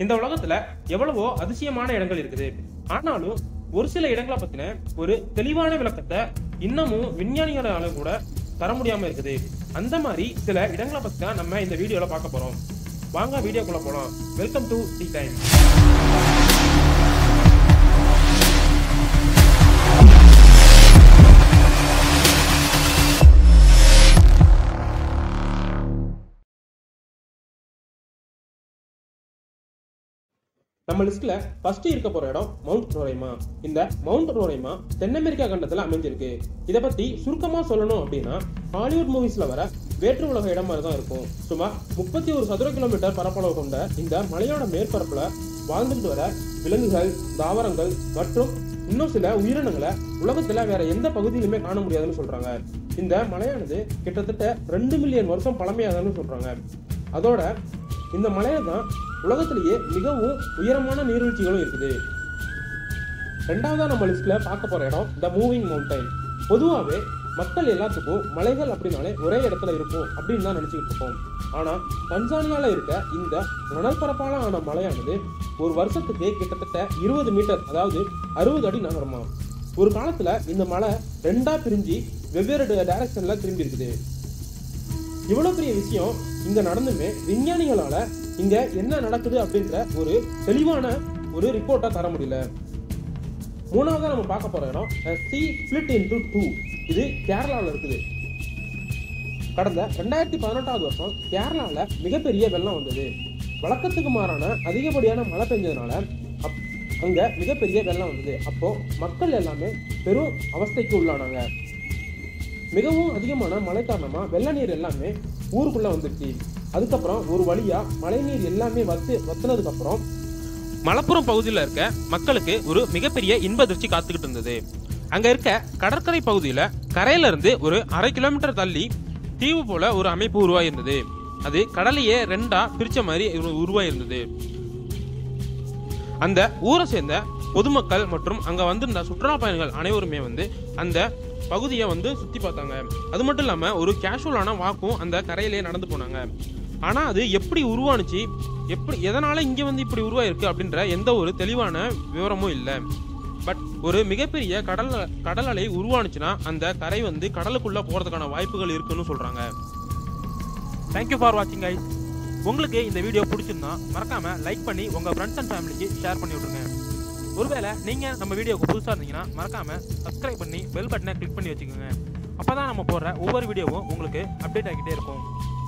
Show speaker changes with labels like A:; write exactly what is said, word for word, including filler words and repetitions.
A: இந்த உலகத்துல எவ்வளவோ அதிசயமான இடங்கள் இருக்குது. ஆனாலும் ஒரு சில இடங்களை பத்தின ஒரு தெளிவான விளக்கத்தை இன்னமும் விஞ்ஞானிகளால கூட தர முடியாம இருக்குது. அந்த மாதிரி சில இடங்களை பத்தி தான் நம்ம இந்த வீடியோல பார்க்க போறோம். வாங்க வீடியோக்குள்ள போலாம். Welcome to the time. நம்ம லிஸ்ட்ல ஃபர்ஸ்ட் இருக்க போற இடம் மவுண்ட் ரோரைமா. இந்த மவுண்ட் ரோரைமா தென் அமெரிக்கா கண்டத்துல அமைஞ்சிருக்கு. இதை பத்தி சுருக்கமா சொல்லணும் அப்படின்னா, ஹாலிவுட் மூவிஸ்ல வர வேற்று உலக இடம் மாதிரி தான் இருக்கும். சுமார் முப்பத்தி ஒரு சதுர கிலோமீட்டர் பரப்பளவு கொண்ட இந்த மலையோட மேற்பரப்புல வாழ்ந்துட்டு வர விலங்குகள், தாவரங்கள் மற்றும் இன்னும் சில உயிரினங்களை உலகத்துல வேற எந்த பகுதியிலுமே காண முடியாதுன்னு சொல்றாங்க. இந்த மலையானது கிட்டத்தட்ட ரெண்டு மில்லியன் வருஷம் பழமையாதான்னு சொல்றாங்க. அதோட இந்த மலையில தான் உலகத்திலேயே மிகவும் உயரமான நீர்வீழ்ச்சிகளும் இருக்குது. ரெண்டாவதா நம்ம லிஸ்ட்ல பார்க்க போற இடம் த மூவிங் மவுண்டைன். பொதுவாகவே மக்கள் எல்லாத்துக்கும் மலைகள் அப்படின்னாலே ஒரே இடத்துல இருக்கும் அப்படின்னு தான் நினைச்சுக்கிட்டு இருப்போம். ஆனா தன்சானியால இருக்க இந்த மணல் பரப்பால ஆன மலையானது ஒரு வருஷத்துக்கு கிட்டத்தட்ட இருபது மீட்டர், அதாவது அறுபது அடி நகருமா. ஒரு காலத்துல இந்த மலை ரெண்டா பிரிஞ்சு வெவ்வேறு டைரக்ஷன்ல திரும்பி இருக்குது. இவ்வளவு பெரிய விஷயம் இங்க நடந்துமே விஞ்ஞானிகளால இங்க என்ன நடக்குது அப்படின்ற ஒரு தெளிவான ஒரு ரிப்போர்ட்டா தர முடியல. மூணாவதா நம்ம பார்க்க போற இடம் sea split into two. இது கேரளாவில் இருக்குது. கடந்த ரெண்டாயிரத்தி பதினெட்டாவது வருஷம் கேரளாவில் மிகப்பெரிய வெள்ளம் வந்தது. வழக்கத்துக்கு மாறான அதிகப்படியான மழை பெஞ்சதுனால அங்க மிகப்பெரிய வெள்ளம் வந்தது. அப்போ மக்கள் எல்லாமே பெரும் அவஸ்தைக்கு உள்ளானாங்க. மிகவும் அதிகமான மழை காரணமா வெள்ள நீர் எல்லாமே ஊருக்குள்ள வந்துருச்சு. அதுக்கப்புறம் ஒரு வழியா மழை நீர் எல்லாமே வத்து வத்துனதுக்கு அப்புறம் மலப்புரம் பகுதியில் இருக்க மக்களுக்கு ஒரு மிகப்பெரிய இன்ப அதிர்ச்சி காத்துக்கிட்டு இருந்தது. அங்க இருக்க கடற்கரை பகுதியில கரையில இருந்து ஒரு அரை கிலோமீட்டர் தள்ளி தீவு போல ஒரு அமைப்பு உருவாயிருந்தது. அது கடலையே ரெண்டா பிரிச்ச மாதிரி உருவாயிருந்தது. அந்த ஊரை சேர்ந்த பொதுமக்கள் மற்றும் அங்க வந்திருந்த சுற்றுலா பயணிகள் அனைவருமே வந்து அந்த பகுதியை வந்து சுத்தி பார்த்தாங்க. அது மட்டும் இல்லாம ஒரு கேஷுவலான வாக்கும் அந்த கரையிலேயே நடந்து போனாங்க. ஆனா அது எப்படி உருவானுச்சு, எப்படி எதனால இங்க வந்து இப்படி உருவாயிருக்கு அப்படின்ற எந்த ஒரு தெளிவான விவரமும் இல்லை. பட் ஒரு மிகப்பெரிய கடல் கடல் அலை உருவானுச்சுன்னா அந்த கரை வந்து கடலுக்குள்ள போறதுக்கான வாய்ப்புகள் இருக்குன்னு சொல்றாங்க. தேங்க்யூ ஃபார் வாட்சிங் கைஸ். உங்களுக்கு இந்த வீடியோ பிடிச்சிருந்தா மறக்காம லைக் பண்ணி உங்க ஃப்ரெண்ட்ஸ் அண்ட் ஃபேமிலிக்கு ஷேர் பண்ணி விட்டுருங்க. ஒருவேளை நீங்க நம்ம வீடியோக்கு புதுசாக இருந்தீங்கன்னா மறக்காம சப்ஸ்கிரைப் பண்ணி பெல் பட்டனை கிளிக் பண்ணி வச்சுக்கோங்க. அப்பதான் நம்ம போடுற ஒவ்வொரு வீடியோவும் உங்களுக்கு அப்டேட் ஆகிட்டே இருக்கும்.